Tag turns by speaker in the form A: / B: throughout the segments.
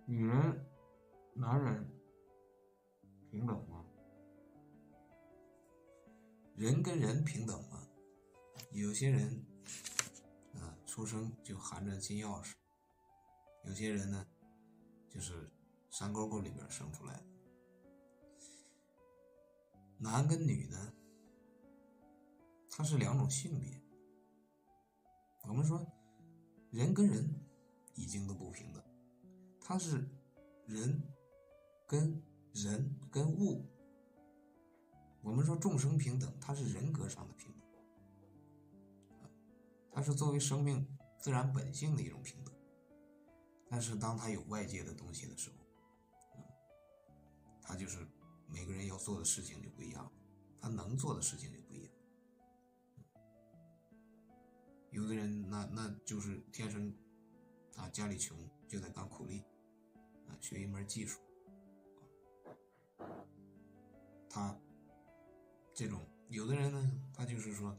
A: 女人、男人平等吗？人跟人平等吗？有些人出生就含着金钥匙，有些人呢就是山沟沟里边生出来的。男跟女呢，它是两种性别。我们说人跟人已经都不平等，它是人跟物。我们说众生平等，它是人格上的平等，它是作为生命自然本性的一种平等。但是当它有外界的东西的时候，它就是每个人要做的事情就不一样，他能做的事情就不一样。有的人那就是天生家里穷，就得当苦力学一门技术。他这种有的人呢，他就是说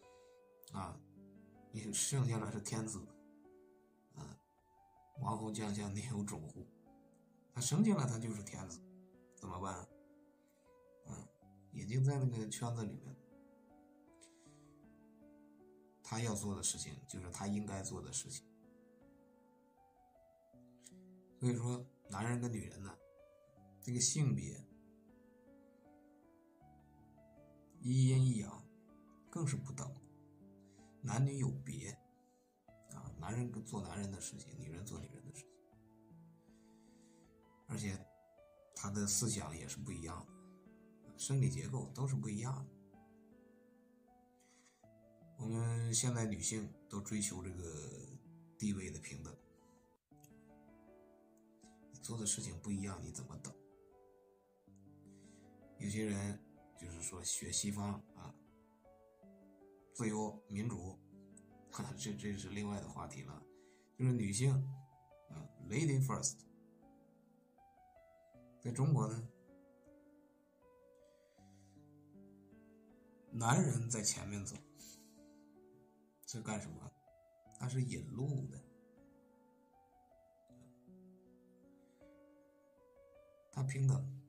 A: 你生下来是天子王侯将相宁有种乎，他生下来他就是天子，怎么办？已经在那个圈子里面，他要做的事情就是他应该做的事情。所以说男人跟女人呢，这个性别一阴一阳更是不等，男女有别男人做男人的事情，女人做女人的事情，而且他的思想也是不一样的，生理结构都是不一样的。我们现在女性都追求这个地位的平等，你做的事情不一样，你怎么等？有些人就是说学西方自由民主，这是另外的话题了。就是女性lady first。在中国呢，男人在前面走，是干什么？他是引路的，他平等，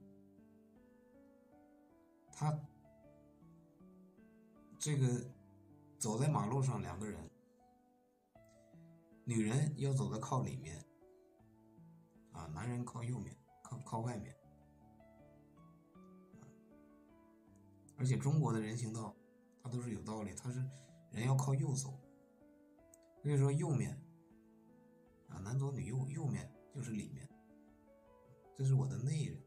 A: 他这个走在马路上两个人，女人要走的靠里面男人靠右面，靠外面。而且中国的人行道它都是有道理，它是人要靠右走，所以说右面男左女右，右面就是里面，这是我的内人。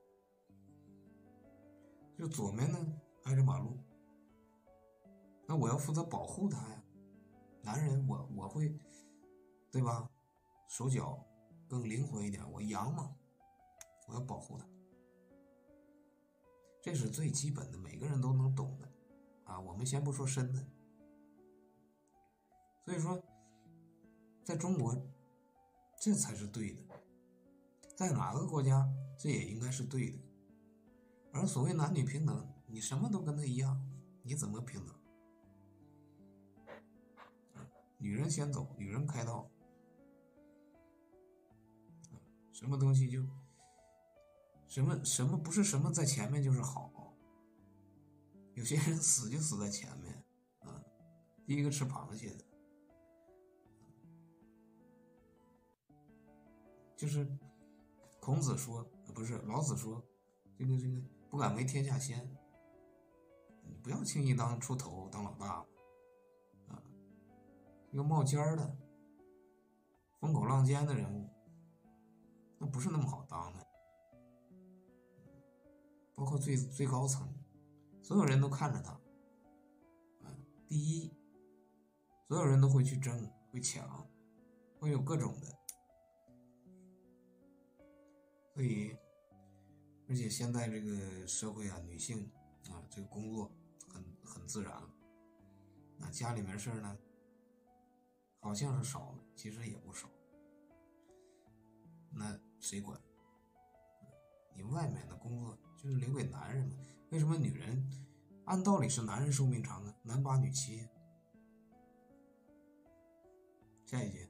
A: 就左面呢挨着马路，那我要负责保护他呀，男人我会对吧，手脚更灵活一点，我阳嘛，我要保护他，这是最基本的，每个人都能懂的我们先不说深的。所以说在中国这才是对的，在哪个国家这也应该是对的。而所谓男女平等，你什么都跟他一样，你怎么平等？女人先走，女人开道，什么东西就什么不是什么在前面就是好。有些人死就死在前面第一个吃螃蟹的，就是孔子说不是老子说这个不敢为天下先，你不要轻易当出头当老大这个冒尖的风口浪尖的人物那不是那么好当的。包括最高层所有人都看着他第一，所有人都会去争会抢，会有各种的。所以而且现在这个社会女性这个工作很自然了，那家里面事儿呢好像是少了，其实也不少，那谁管？你外面的工作就是留给男人嘛？为什么女人按道理是男人寿命长男8女7？下一节。